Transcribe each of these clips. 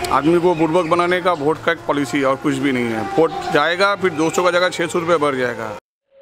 आदमी को बुड़बक बनाने का वोट का एक पॉलिसी है और कुछ भी नहीं है। वोट जाएगा फिर 200 का जगह 600 रुपये बढ़ जाएगा।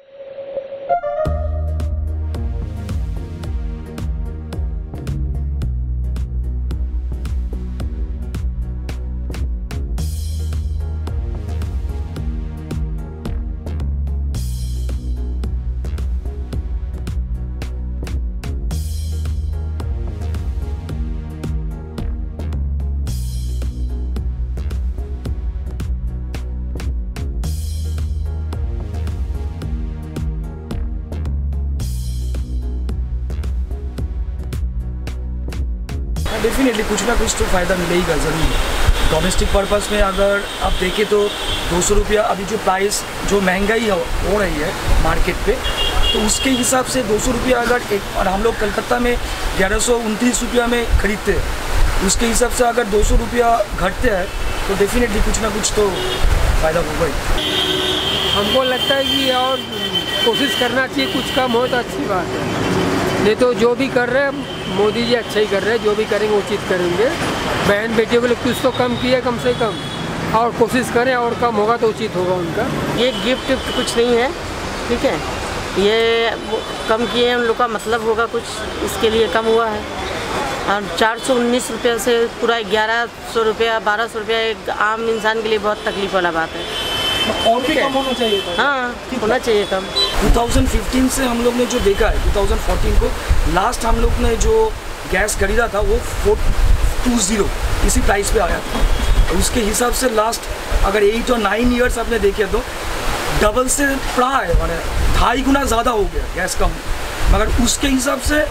डेफिनेटली कुछ ना कुछ तो फ़ायदा मिलेगा ज़रूर। डोमेस्टिक पर्पस में अगर आप देखें तो 200 रुपया अभी जो प्राइस जो महंगाई हो रही है मार्केट पे, तो उसके हिसाब से 200 रुपया अगर एक, और हम लोग कलकत्ता में 1129 रुपया में ख़रीदते हैं, उसके हिसाब से अगर 200 रुपया घटते हैं तो डेफिनेटली कुछ ना कुछ तो फ़ायदा होगा ही। हमको लगता है कि और कोशिश करना चाहिए, कुछ कम हो तो अच्छी बात है। नहीं तो जो भी कर रहे हैं मोदी जी अच्छा ही कर रहे हैं, जो भी करेंगे उचित करेंगे। बहन बेटियों के लिए कुछ तो कम किया कम से कम, और कोशिश करें और कम होगा तो उचित होगा उनका। ये गिफ्ट कुछ नहीं है, ठीक है, ये कम किए उन लोग का मतलब होगा कुछ, इसके लिए कम हुआ है। और 419 रुपये से पूरा 1100 रुपया 1200 रुपया एक आम इंसान के लिए बहुत तकलीफ वाला बात है। और भी कम होना चाहिए था। हाँ, होना चाहिए कम। 2015 से हम लोग ने जो देखा है 2014 को लास्ट हम लोग ने जो गैस खरीदा था वो 420 इसी प्राइस पे आया था। उसके हिसाब से लास्ट अगर 8 और 9 ईयर्स आपने देखे तो डबल से प्राय मैंने 2.5 गुना ज़्यादा हो गया गैस का, मगर उसके हिसाब से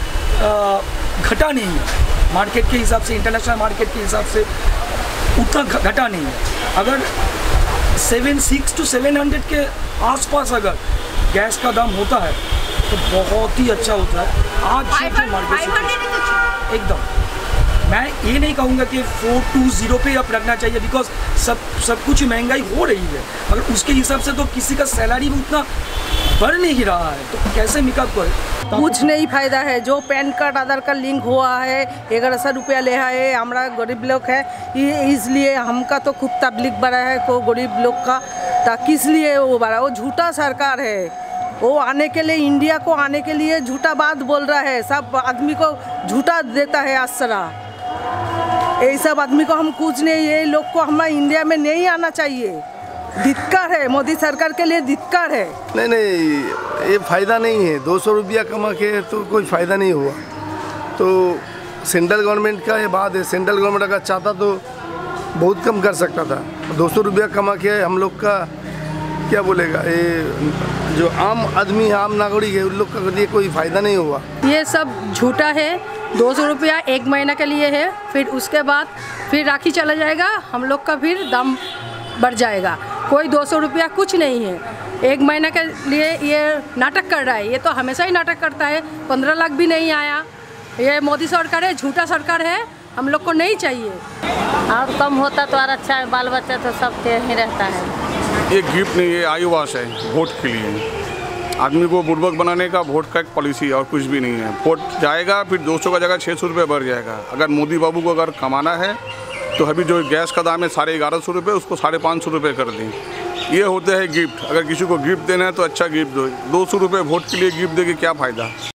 घटा नहीं है। मार्केट के हिसाब से, इंटरनेशनल मार्केट के हिसाब से उतना घटा नहीं है। अगर 760 to 700 के आसपास अगर गैस का दाम होता है तो बहुत ही अच्छा होता है। आज मार्केट से एकदम मैं ये नहीं कहूँगा कि 420 पे अब रखना चाहिए, बिकॉज सब कुछ महंगाई हो रही है, मगर उसके हिसाब से तो किसी का सैलरी भी उतना बढ़ नहीं रहा है, तो कैसे मेकअप करे। कुछ नहीं फायदा है। जो pan card Aadhaar card link हुआ है 1100 रुपया ले है, हमारा गरीब लोग है, इसलिए हमका तो खूब तकलीफ बढ़ा है को गरीब लोग का। ताकि इसलिए वो बढ़ा, वो झूठा सरकार है। वो आने के लिए, इंडिया को आने के लिए झूठा बात बोल रहा है, सब आदमी को झूठा देता है आश्रा। ये सब आदमी को हम कुछ नहीं, ये लोग को हमारे इंडिया में नहीं आना चाहिए। धिक्कार है, मोदी सरकार के लिए धिक्कार है। नहीं, ये फ़ायदा नहीं है। 200 रुपया कमा के तो कोई फ़ायदा नहीं हुआ। तो सेंट्रल गवर्नमेंट का ये बात है, सेंट्रल गवर्नमेंट अगर चाहता तो बहुत कम कर सकता था। 200 रुपया कमा के हम लोग का क्या बोलेगा, ये जो आम आदमी है, आम नागरिक है, उन लोग का लिए कोई फ़ायदा नहीं हुआ। ये सब झूठा है। 200 रुपया 1 महीना के लिए है, फिर उसके बाद फिर राखी चला जाएगा, हम लोग का फिर दाम बढ़ जाएगा। कोई 200 रुपया कुछ नहीं है। 1 महीना के लिए ये नाटक कर रहा है, ये तो हमेशा ही नाटक करता है। 15 लाख भी नहीं आया। ये मोदी सरकार है, झूठा सरकार है, हम लोग को नहीं चाहिए। और कम होता तो और अच्छा है, बाल बच्चा तो सब ही रहता है। ये गिफ्ट नहीं, ये आयुवास है वोट के लिए। आदमी को बुड़बक बनाने का वोट का एक पॉलिसी है और कुछ भी नहीं है। वोट जाएगा फिर 200 का जगह 600 रुपये बढ़ जाएगा। अगर मोदी बाबू को अगर कमाना है तो अभी जो गैस का दाम है 1150 रुपये, उसको 550 रुपये कर दें। ये होते हैं गिफ्ट। अगर किसी को गिफ्ट देना है तो अच्छा गिफ्ट दो। 200 रुपये वोट के लिए गिफ्ट दे के क्या फ़ायदा।